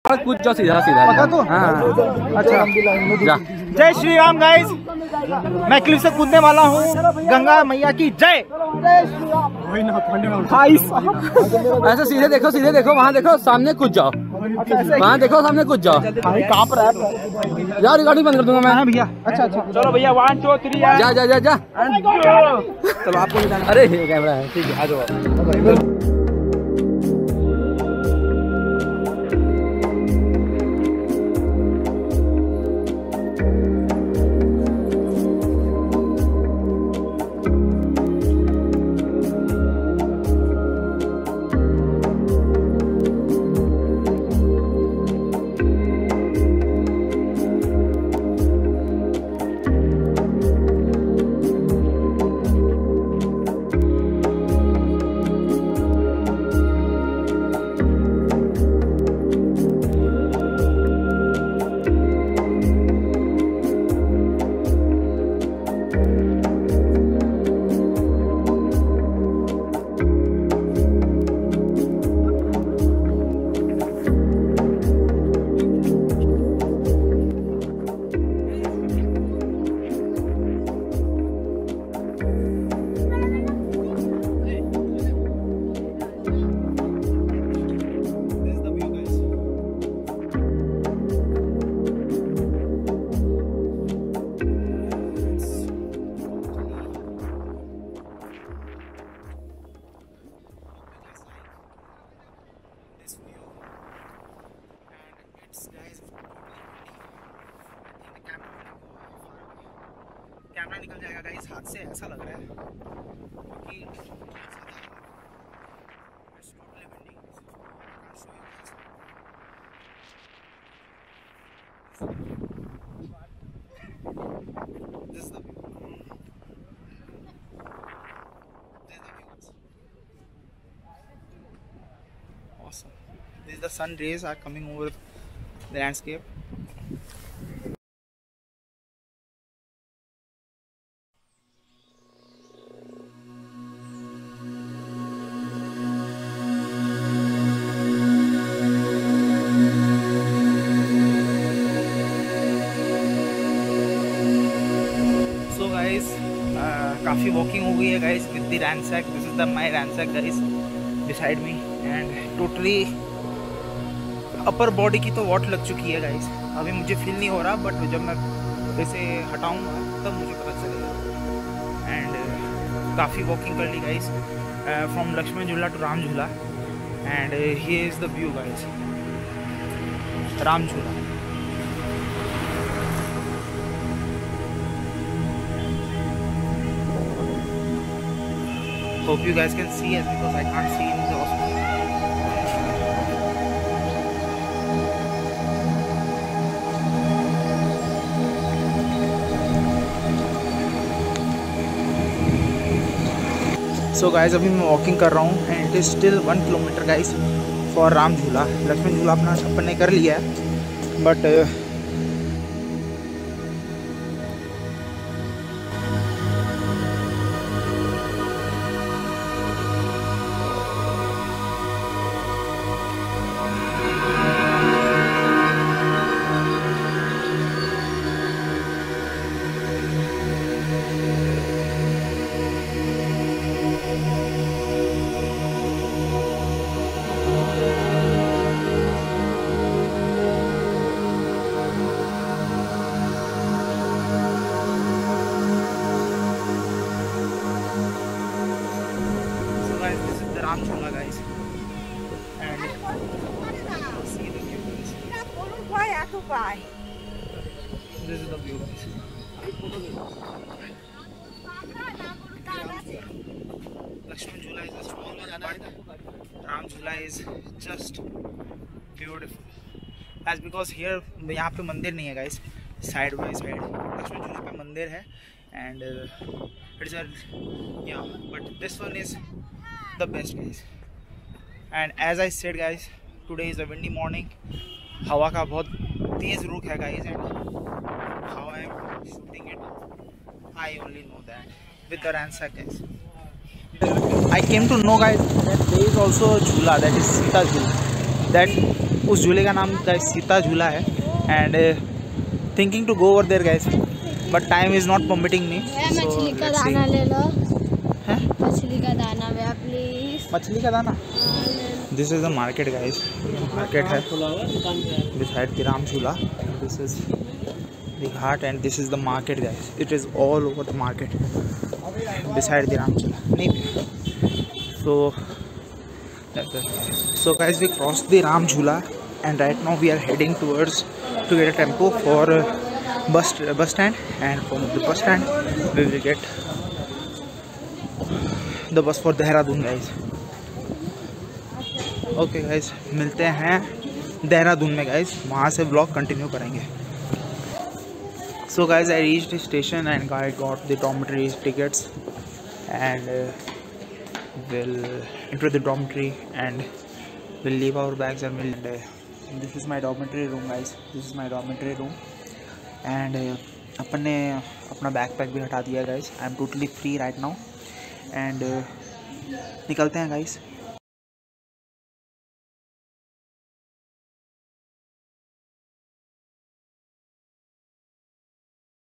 कूद जाओ सीधा सीधा। पता तो? हाँ अच्छा जा। जय श्री राम गाइस, मैं क्लिफ से कूदने वाला हूँ। गंगा मैया की जय। ऐसे सीधे देखो वहाँ देखो सामने कूद जाओ। वहाँ देखो सामने कूद जाओ। कहाँ पर है यार रिकॉर्डिंग बंद कर दूंगा मैं। भैया? अच्छा अच्छा चलो भैया 1 2 3 जा जा जा जा। चलो आपको भी जाना। अरे ये कैमरा है, ठीक है आ जाओ। कैमरा निकल जाएगा गाइस हाथ से, ऐसा लग रहा है क्योंकि awesome. This is the sun rays are coming over the landscape. काफ़ी वॉकिंग हो गई है guys with the ransack. This is the my ransack guys beside me and totally upper body की तो वॉट लग चुकी है गाइस। अभी मुझे फील नहीं हो रहा बट जब मैं इसे हटाऊंगा तब मुझे पता चलेगा। एंड काफ़ी वॉकिंग कर ली गाइस फ्रॉम लक्ष्मण झूला to Ram Jhula and here is the view guys Ram Jhula. Hope you guys can see it because I can't see in the hospital. So guys अभी मैं वॉकिंग कर रहा हूँ and it is still 1 kilometre guys for Ram Jhula. Lakshman झूला अपना अपन ने कर लिया है but Ram Jhula guys and see the view guys. This is the view guys. Lakshman Jhula is a small one but Ram Jhula is just beautiful. That's because here यहाँ पे मंदिर नहीं है guys, side by side Lakshman Jhula पे मंदिर है and it's but this one is the best guys. And as I said guys, today is a windy morning. हवा का बहुत तेज रुख है guys and how I am shooting it I only know that with the ransack guys. I came to know guys that there is also a jhula, that is Sita Jhula, that उस झूले का नाम guys Sita Jhula है and thinking to go over there guys but time is not permitting me. मछली का दाना ले लो। हैं? मछली का दाना भैया प्लीज। मछली का दाना। This is the market guys, market है beside the राम झूला। This is the Ghat and this is the market guys, it is all over the market beside the Ram Jhula. नहीं so guys we crossed the Ram झूला and right now we are heading towards to get a tempo for bus stand and from the bus stand we will get the bus for Dehradun guys। Okay guys मिलते हैं देहरादून में guys, वहाँ से blog continue करेंगे। So guys I reached station and I got the dormitory tickets and will enter the dormitory and will leave our bags and this is my dormitory room guys, this is my dormitory room and अपन ने अपना backpack भी हटा दिया guys. I am totally free right now and निकलते हैं guys.